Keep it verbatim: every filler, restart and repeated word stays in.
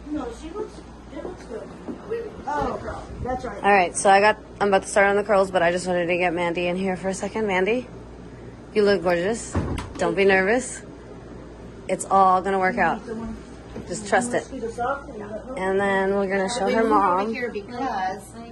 No, she looks, it looks good. Oh, that's right. All right, so I got, I'm about to start on the curls, but I just wanted to get Mandy in here for a second. Mandy, you look gorgeous. Don't be nervous. It's all gonna work out. Just trust it. And then we're gonna show her mom. Here because